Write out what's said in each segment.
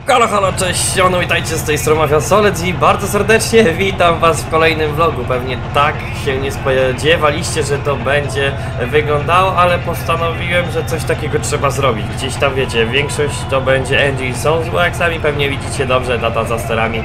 Halo, halo, cześć, siemano, witajcie z tej strony Mafia Solec i bardzo serdecznie witam was w kolejnym vlogu. Pewnie tak się nie spodziewaliście, że to będzie wyglądało, ale postanowiłem, że coś takiego trzeba zrobić. Gdzieś tam wiecie, większość to będzie Engine Souls, bo jak sami pewnie widzicie dobrze, tata za sterami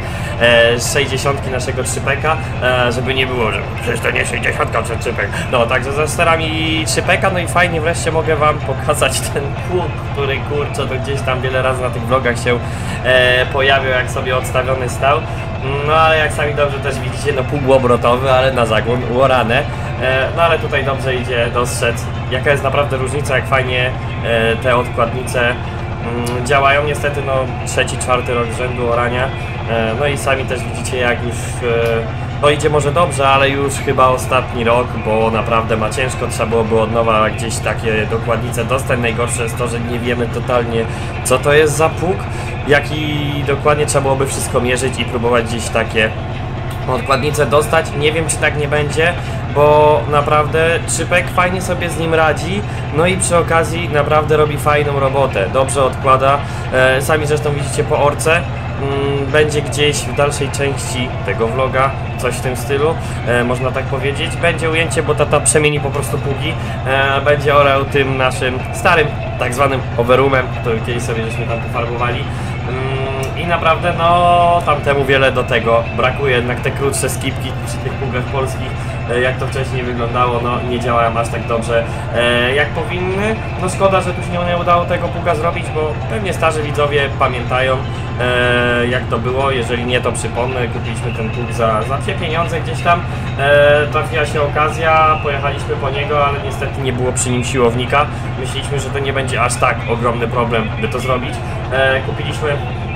60 naszego 3peka, żeby nie było, że przecież to nie 60 czy 3pek. No, także za sterami 3peka, no i fajnie wreszcie mogę wam pokazać ten pług, który kurczę to gdzieś tam wiele razy na tych vlogach się pojawił, jak sobie odstawiony stał. No ale jak sami dobrze też widzicie, no pług obrotowy, ale na zagon uorane. No ale tutaj dobrze idzie dostrzec, jaka jest naprawdę różnica, jak fajnie te odkładnice działają. Niestety no trzeci, czwarty rok z rzędu orania. No i sami też widzicie, jak już no idzie może dobrze, ale już chyba ostatni rok, bo naprawdę ma ciężko, trzeba byłoby od nowa gdzieś takie dokładnice dostać. Najgorsze jest to, że nie wiemy totalnie, co to jest za pług, jak i dokładnie trzeba byłoby wszystko mierzyć i próbować gdzieś takie odkładnice dostać. Nie wiem, czy tak nie będzie, bo naprawdę 3pek fajnie sobie z nim radzi, no i przy okazji naprawdę robi fajną robotę, dobrze odkłada. Sami zresztą widzicie po orce. Będzie gdzieś w dalszej części tego vloga coś w tym stylu, można tak powiedzieć. Będzie ujęcie, bo tata przemieni po prostu pługi, będzie orał tym naszym starym, tak zwanym overroomem, który kiedyś sobie żeśmy tam pofarbowali. I naprawdę no tamtemu wiele do tego brakuje, jednak te krótsze skipki przy tych pługach polskich, jak to wcześniej wyglądało, no nie działają aż tak dobrze jak powinny. No szkoda, że tu się nie udało tego pługa zrobić, bo pewnie starzy widzowie pamiętają jak to było. Jeżeli nie, to przypomnę, kupiliśmy ten pług za wsie pieniądze gdzieś tam, trafiła się okazja, pojechaliśmy po niego, ale niestety nie było przy nim siłownika. Myśleliśmy, że to nie będzie aż tak ogromny problem, by to zrobić. Kupiliśmy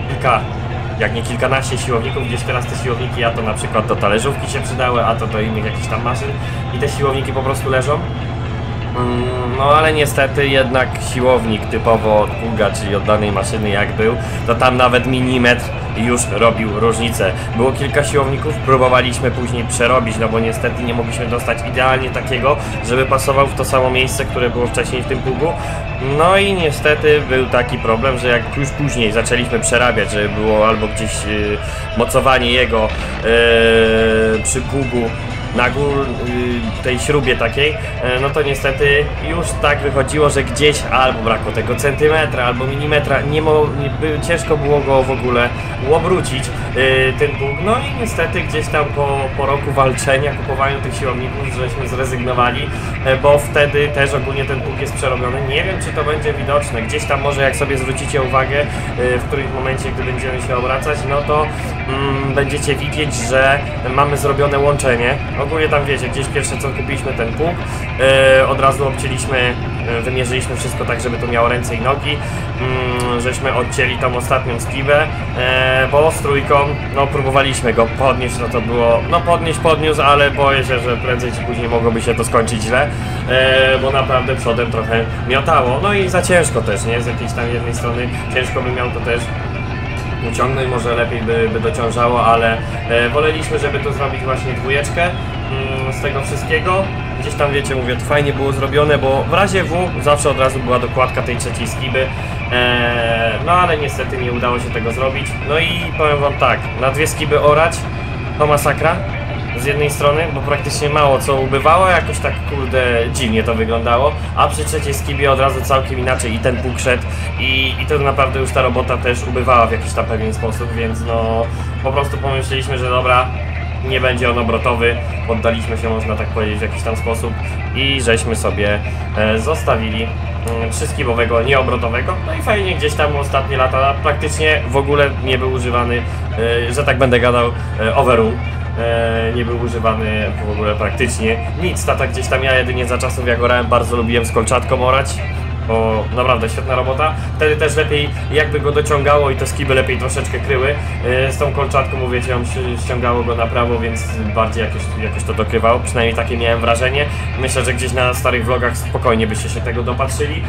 jak nie kilkanaście siłowników, gdzieś teraz te siłowniki, a to na przykład do talerzówki się przydały, a to do innych jakichś tam maszyn i te siłowniki po prostu leżą. No ale niestety jednak siłownik typowo od pługa, czyli od danej maszyny jak był, to tam nawet milimetr już robił różnicę. Było kilka siłowników, próbowaliśmy później przerobić, no bo niestety nie mogliśmy dostać idealnie takiego, żeby pasował w to samo miejsce, które było wcześniej w tym pługu. No i niestety był taki problem, że jak już później zaczęliśmy przerabiać, żeby było albo gdzieś mocowanie jego przy pługu na górze tej śrubie takiej, no to niestety już tak wychodziło, że gdzieś albo brakło tego centymetra, albo milimetra, ciężko było go w ogóle obrócić, ten pług. No i niestety gdzieś tam po roku walczenia, kupowania tych siłowników, żeśmy zrezygnowali, bo wtedy też ogólnie ten pług jest przerobiony. Nie wiem, czy to będzie widoczne, gdzieś tam może jak sobie zwrócicie uwagę, w którym momencie, gdy będziemy się obracać, no to będziecie widzieć, że mamy zrobione łączenie. Ogólnie tam wiecie, gdzieś pierwsze co kupiliśmy ten pług, od razu obcięliśmy, wymierzyliśmy wszystko tak, żeby to miało ręce i nogi, żeśmy odcięli tą ostatnią skibę, bo z trójką, no próbowaliśmy go podnieść, no to było, no podniósł, ale boję się, że prędzej czy później mogłoby się to skończyć źle, bo naprawdę przodem trochę miotało, no i za ciężko też, nie, z jakiejś tam jednej strony ciężko by miał to też uciągnąć, może lepiej by dociążało, ale woleliśmy, żeby to zrobić właśnie dwójeczkę z tego wszystkiego. Gdzieś tam wiecie, mówię, to fajnie było zrobione, bo w razie W zawsze od razu była dokładka tej trzeciej skiby, no ale niestety nie udało się tego zrobić. No i powiem wam tak, na dwie skiby orać to masakra z jednej strony, bo praktycznie mało co ubywało, jakoś tak kurde dziwnie to wyglądało, a przy trzeciej skibie od razu całkiem inaczej i ten pług szedł i to naprawdę już ta robota też ubywała w jakiś tam pewien sposób, więc no po prostu pomyśleliśmy, że dobra, nie będzie on obrotowy, poddaliśmy się, można tak powiedzieć, w jakiś tam sposób i żeśmy sobie zostawili trzyskibowego, nieobrotowego. No i fajnie gdzieś tam ostatnie lata praktycznie w ogóle nie był używany, że tak będę gadał, overroom. Nie był używany w ogóle praktycznie nic. Tata gdzieś tam, ja jedynie za czasów jak orałem bardzo lubiłem z kolczatką orać, bo naprawdę świetna robota. Wtedy też lepiej jakby go dociągało i te skiby lepiej troszeczkę kryły. Z tą kolczatką, mówicie, ją ściągało go na prawo, więc bardziej jakoś to dokrywało. Przynajmniej takie miałem wrażenie. Myślę, że gdzieś na starych vlogach spokojnie byście się tego dopatrzyli.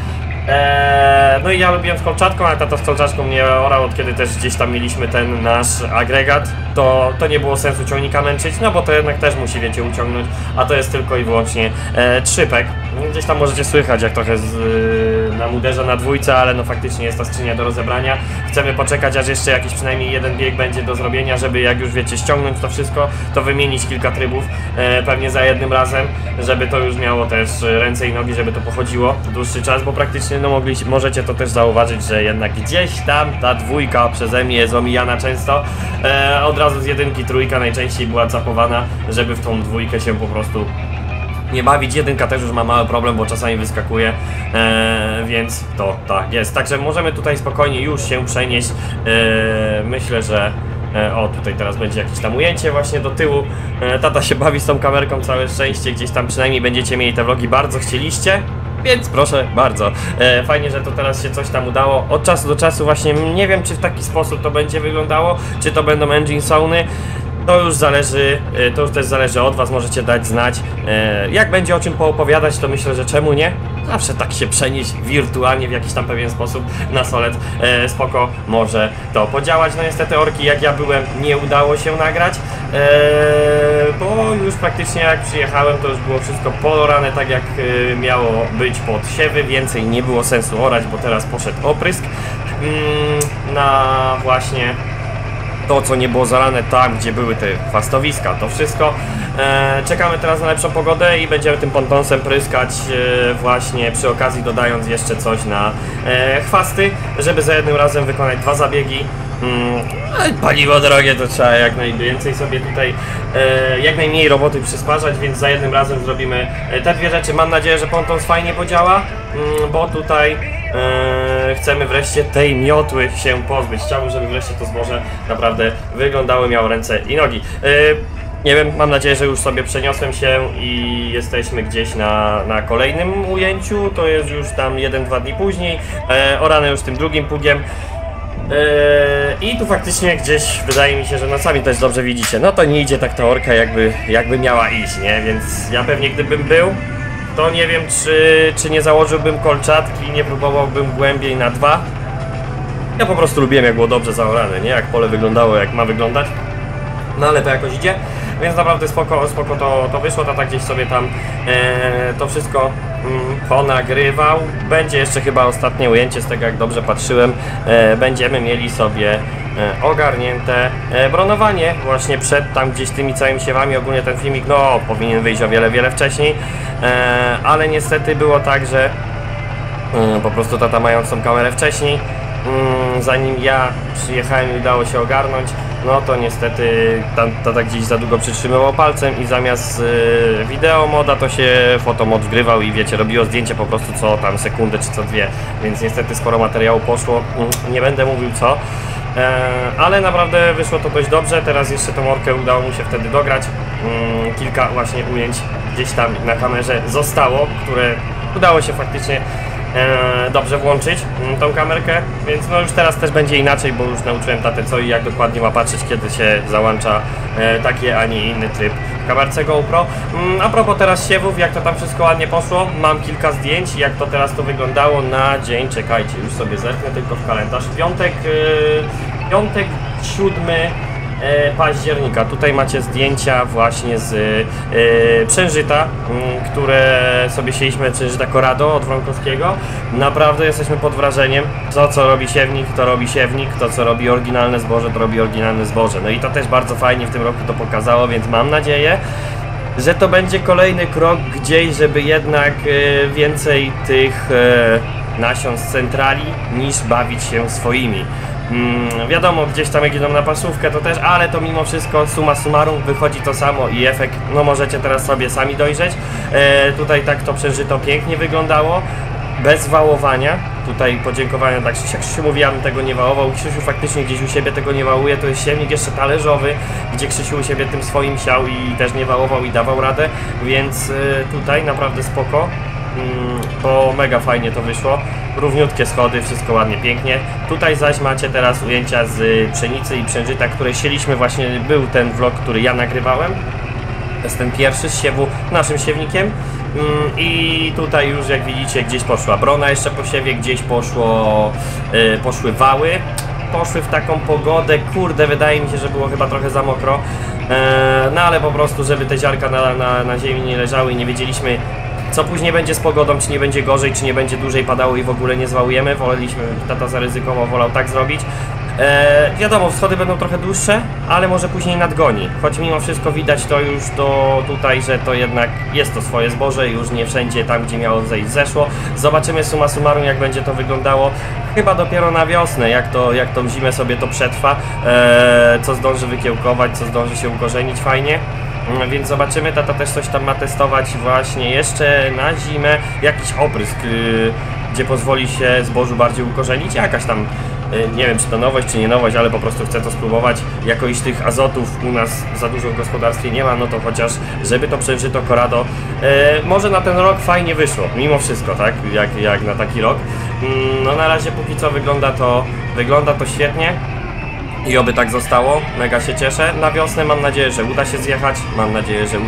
No i ja lubiłem z kolczatką, ale tata z kolczatką mnie orał, od kiedy też gdzieś tam mieliśmy ten nasz agregat, to nie było sensu ciągnika męczyć, no bo to jednak też musi, wiecie, uciągnąć, a to jest tylko i wyłącznie 3pek. Gdzieś tam możecie słychać, jak trochę na muderze na dwójce, ale no faktycznie jest ta skrzynia do rozebrania. Chcemy poczekać, aż jeszcze jakiś przynajmniej jeden bieg będzie do zrobienia, żeby jak już wiecie ściągnąć to wszystko, to wymienić kilka trybów, pewnie za jednym razem, żeby to już miało też ręce i nogi, żeby to pochodziło dłuższy czas, bo praktycznie no możecie to też zauważyć, że jednak gdzieś tam ta dwójka przeze mnie jest omijana często. Od razu z jedynki trójka najczęściej była capowana, żeby w tą dwójkę się po prostu nie bawić. Jedynka też już ma mały problem, bo czasami wyskakuje, więc to tak jest. Także możemy tutaj spokojnie już się przenieść. Myślę, że o, tutaj teraz będzie jakieś tam ujęcie właśnie do tyłu. Tata się bawi z tą kamerką, całe szczęście. Gdzieś tam przynajmniej będziecie mieli te vlogi, bardzo chcieliście. Więc proszę bardzo, fajnie, że to teraz się coś tam udało. Od czasu do czasu właśnie nie wiem, czy w taki sposób to będzie wyglądało, czy to będą engine zony. To już zależy, to już też zależy od was, możecie dać znać. Jak będzie o czym poopowiadać, to myślę, że czemu nie? Zawsze tak się przenieść wirtualnie w jakiś tam pewien sposób na Soled. Spoko, może to podziałać. No niestety orki, jak ja byłem, nie udało się nagrać, bo już praktycznie jak przyjechałem, to już było wszystko porane tak jak miało być pod siewy. Więcej nie było sensu orać, bo teraz poszedł oprysk na właśnie to, co nie było zalane tam, gdzie były te chwastowiska, to wszystko. Czekamy teraz na lepszą pogodę i będziemy tym pontonsem pryskać, właśnie przy okazji dodając jeszcze coś na chwasty, żeby za jednym razem wykonać 2 zabiegi. Paliwo drogie, to trzeba jak najwięcej sobie tutaj, jak najmniej roboty przysparzać, więc za jednym razem zrobimy te 2 rzeczy. Mam nadzieję, że pontons fajnie podziała, bo tutaj chcemy wreszcie tej miotły się pozbyć. Chciałbym, żeby wreszcie to zboże naprawdę wyglądało, miało ręce i nogi. Nie wiem, mam nadzieję, że już sobie przeniosłem się i jesteśmy gdzieś na kolejnym ujęciu. To jest już tam 1-2 dni później, orane już tym drugim pługiem. I tu faktycznie gdzieś wydaje mi się, że no sami też dobrze widzicie, no to nie idzie tak ta orka jakby miała iść, nie? Więc ja pewnie gdybym był, to nie wiem czy nie założyłbym kolczatki, nie próbowałbym głębiej na 2. Ja po prostu lubiłem, jak było dobrze zaorane, nie? Jak pole wyglądało, jak ma wyglądać. No ale to jakoś idzie, więc naprawdę spoko to wyszło. Tata gdzieś sobie tam to wszystko ponagrywał. Będzie jeszcze chyba ostatnie ujęcie, z tego jak dobrze patrzyłem. Będziemy mieli sobie ogarnięte bronowanie właśnie przed tam gdzieś tymi całymi siewami. Ogólnie ten filmik no powinien wyjść o wiele wcześniej, ale niestety było tak, że po prostu tata, mając tą kamerę wcześniej, zanim ja przyjechałem i udało się ogarnąć, no to niestety tata gdzieś za długo przytrzymywał palcem i zamiast wideo moda to się fotomod wgrywał i wiecie, robiło zdjęcie po prostu co tam sekundę czy co 2, więc niestety sporo materiału poszło, nie będę mówił co, ale naprawdę wyszło to dość dobrze. Teraz jeszcze tą orkę udało mu się wtedy dograć, kilka właśnie ujęć gdzieś tam na kamerze zostało, które udało się faktycznie dobrze włączyć tą kamerkę, więc no już teraz też będzie inaczej, bo już nauczyłem tatę co i jak dokładnie ma patrzeć, kiedy się załącza taki, a nie inny tryb w kamerce GoPro. A propos teraz siewów, jak to tam wszystko ładnie poszło, mam kilka zdjęć, jak to teraz to wyglądało na dzień, czekajcie, już sobie zerknę tylko w kalendarz, piątek 7 października. Tutaj macie zdjęcia właśnie z przężyta, które sobie sieliśmy, przężyta Corrado od Wronkowskiego. Naprawdę jesteśmy pod wrażeniem. To co robi siewnik, to robi siewnik, to co robi oryginalne zboże, to robi oryginalne zboże. No i to też bardzo fajnie w tym roku to pokazało, więc mam nadzieję, że to będzie kolejny krok gdzieś, żeby jednak więcej tych nasion z centrali niż bawić się swoimi. Wiadomo, gdzieś tam jak idą na pasówkę to też, ale to mimo wszystko summa summarum wychodzi to samo i efekt, no możecie teraz sobie sami dojrzeć. Tutaj tak to przeżyto pięknie wyglądało, bez wałowania. Tutaj podziękowania, tak jak Krzysiu mówi, ja bym tego nie wałował. Krzysiu faktycznie gdzieś u siebie tego nie wałuje, to jest siewnik jeszcze talerzowy, gdzie Krzysiu u siebie tym swoim siał i też nie wałował i dawał radę, więc tutaj naprawdę spoko. Bo mega fajnie to wyszło, równiutkie schody, wszystko ładnie, pięknie. Tutaj zaś macie teraz ujęcia z pszenicy i przężyta, które sieliśmy, właśnie był ten vlog, który ja nagrywałem. To jest ten pierwszy z siewu naszym siewnikiem. I tutaj już jak widzicie gdzieś poszła brona jeszcze po siewie, gdzieś poszły wały. Poszły w taką pogodę, kurde, wydaje mi się, że było chyba trochę za mokro. No ale po prostu, żeby te ziarka na ziemi nie leżały i nie wiedzieliśmy, Co później będzie z pogodą, czy nie będzie gorzej, czy nie będzie dłużej padało i w ogóle nie zwałujemy. Woleliśmy, tata zaryzykował, wolał tak zrobić. Wiadomo, wschody będą trochę dłuższe, ale może później nadgoni. Choć mimo wszystko widać to już tutaj, że to jednak jest to swoje zboże, już nie wszędzie tam, gdzie miało zejść, zeszło. Zobaczymy summa summarum, jak będzie to wyglądało. Chyba dopiero na wiosnę, jak tą zimę sobie to przetrwa, co zdąży wykiełkować, co zdąży się ukorzenić fajnie. Więc zobaczymy, tata też coś tam ma testować właśnie jeszcze na zimę, jakiś oprysk, gdzie pozwoli się zbożu bardziej ukorzenić, jakaś tam, nie wiem czy to nowość, czy nie nowość, ale po prostu chcę to spróbować. Jako iż tych azotów u nas za dużo w gospodarstwie nie ma, no to chociaż, żeby to przeżyto Corrado, może na ten rok fajnie wyszło, mimo wszystko, tak, jak na taki rok. No na razie póki co wygląda to świetnie. I oby tak zostało, mega się cieszę. Na wiosnę mam nadzieję, że uda się zjechać, mam nadzieję, że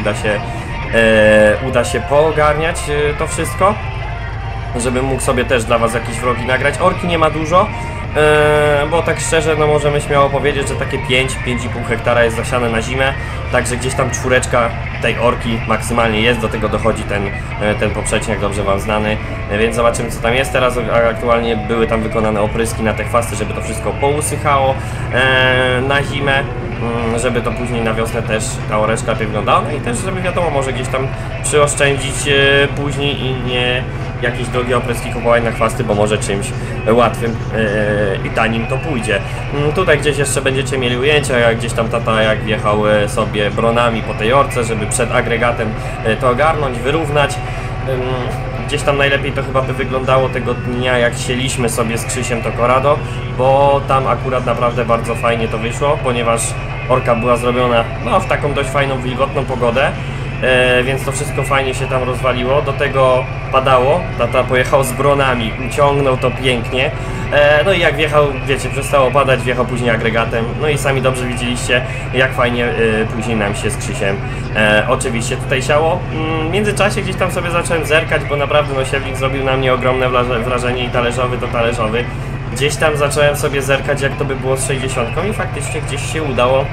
uda się poogarniać to wszystko, żebym mógł sobie też dla was jakieś vlogi nagrać. Orki nie ma dużo, bo tak szczerze, no możemy śmiało powiedzieć, że takie 5,5 hektara jest zasiane na zimę, także gdzieś tam czwóreczka tej orki maksymalnie jest, do tego dochodzi ten poprzeczniak dobrze wam znany, więc zobaczymy co tam jest. Teraz aktualnie były tam wykonane opryski na te chwasty, żeby to wszystko pousychało na zimę, żeby to później na wiosnę też ta oreczka lepiej wyglądała, no i też żeby wiadomo, może gdzieś tam przyoszczędzić później i nie jakieś drogie opryski kupować na chwasty, bo może czymś łatwym i tanim to pójdzie. Tutaj gdzieś jeszcze będziecie mieli ujęcia, jak gdzieś tam tata jak wjechał sobie bronami po tej orce, żeby przed agregatem to ogarnąć, wyrównać. Gdzieś tam najlepiej to chyba by wyglądało tego dnia, jak sieliśmy sobie z Krzysiem to Corrado, bo tam akurat naprawdę bardzo fajnie to wyszło, ponieważ orka była zrobiona no, w taką dość fajną, wilgotną pogodę. Więc to wszystko fajnie się tam rozwaliło, do tego padało, tata pojechał z bronami, uciągnął to pięknie, no i jak wjechał, wiecie, przestało padać, wjechał później agregatem, no i sami dobrze widzieliście, jak fajnie później nam się z Krzysiem oczywiście tutaj siało. W międzyczasie gdzieś tam sobie zacząłem zerkać, bo naprawdę no siewnik zrobił na mnie ogromne wrażenie i talerzowy to talerzowy. Gdzieś tam zacząłem sobie zerkać, jak to by było z 60 i faktycznie gdzieś się udało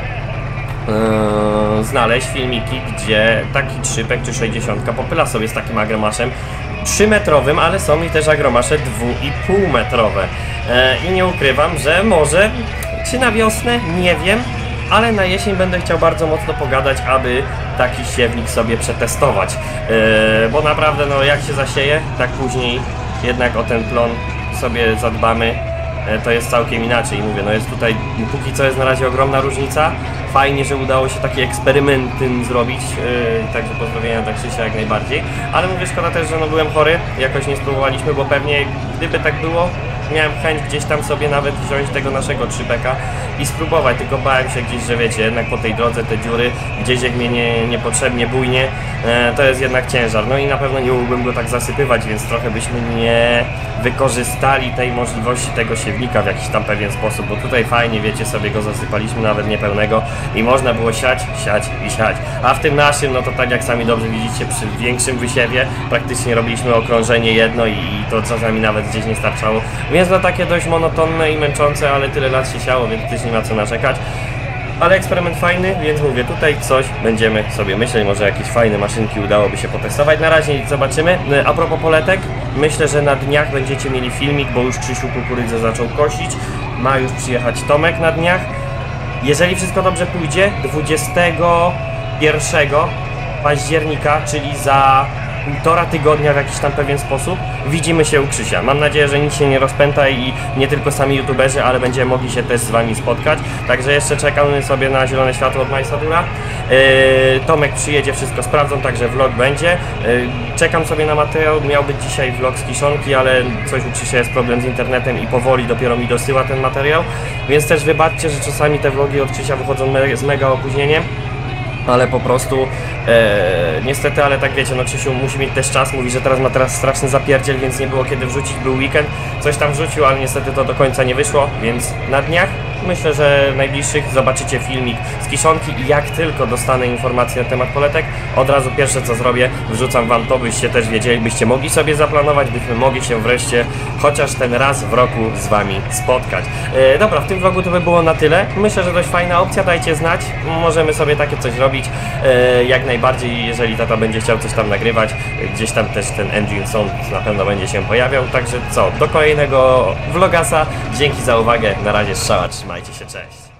znaleźć filmiki, gdzie taki trzypek czy 60 popyla sobie z takim agromaszem 3-metrowym, ale są i też agromasze 2,5 metrowe. I nie ukrywam, że może czy na wiosnę, nie wiem, ale na jesień będę chciał bardzo mocno pogadać, aby taki siewnik sobie przetestować, bo naprawdę no jak się zasieje, tak później jednak o ten plon sobie zadbamy. To jest całkiem inaczej, mówię, no jest tutaj, póki co jest na razie ogromna różnica. Fajnie, że udało się taki eksperyment tym zrobić, także pozdrowienia dla Krzysia jak najbardziej. Ale mówię, szkoda też, że no byłem chory, jakoś nie spróbowaliśmy, bo pewnie gdyby tak było, miałem chęć gdzieś tam sobie nawet wziąć tego naszego trzypeka i spróbować, tylko bałem się gdzieś, że wiecie, jednak po tej drodze te dziury, gdzieś jak mnie niepotrzebnie bujnie, to jest jednak ciężar, no i na pewno nie mógłbym go tak zasypywać, więc trochę byśmy nie wykorzystali tej możliwości tego siewnika w jakiś tam pewien sposób, bo tutaj fajnie, wiecie, sobie go zasypaliśmy nawet niepełnego i można było siać, a w tym naszym, no to tak jak sami dobrze widzicie, przy większym wysiewie praktycznie robiliśmy okrążenie jedno i to czasami nawet gdzieś nie starczało. Więc no takie dość monotonne i męczące, ale tyle lat się siało, więc też nie ma co narzekać. Ale eksperyment fajny, więc mówię, tutaj coś będziemy sobie myśleć, może jakieś fajne maszynki udałoby się potestować. Na razie zobaczymy. A propos poletek, myślę, że na dniach będziecie mieli filmik, bo już Krzysiu kukurydzę zaczął kosić. Ma już przyjechać Tomek na dniach. Jeżeli wszystko dobrze pójdzie, 21 października, czyli za 1,5 tygodnia w jakiś tam pewien sposób widzimy się u Krzysia. Mam nadzieję, że nic się nie rozpęta i nie tylko sami youtuberzy, ale będziemy mogli się też z wami spotkać. Także jeszcze czekamy sobie na zielone światło od Majsadura. Tomek przyjedzie, wszystko sprawdzą, także vlog będzie. Czekam sobie na materiał, miał być dzisiaj vlog z kiszonki, ale coś u Krzysia jest problem z internetem i powoli dopiero mi dosyła ten materiał. Więc też wybaczcie, że czasami te vlogi od Krzysia wychodzą z mega opóźnieniem. Ale po prostu niestety, ale tak wiecie, no Krzysiu musi mieć też czas, mówi, że teraz ma straszny zapierdziel, więc nie było kiedy wrzucić, był weekend, coś tam wrzucił, ale niestety to do końca nie wyszło, więc na dniach, myślę, że najbliższych zobaczycie filmik z kiszonki i jak tylko dostanę informacje na temat poletek, od razu pierwsze co zrobię, wrzucam wam to, byście też wiedzieli, byście mogli sobie zaplanować, byśmy mogli się wreszcie chociaż ten raz w roku z wami spotkać. Dobra, w tym vlogu to by było na tyle, myślę, że dość fajna opcja, dajcie znać, możemy sobie takie coś robić, jak najbardziej. najbardziej, jeżeli tata będzie chciał coś tam nagrywać, gdzieś tam też ten engine sound na pewno będzie się pojawiał, także co, do kolejnego vlogasa, dzięki za uwagę, na razie strzała, trzymajcie się, cześć.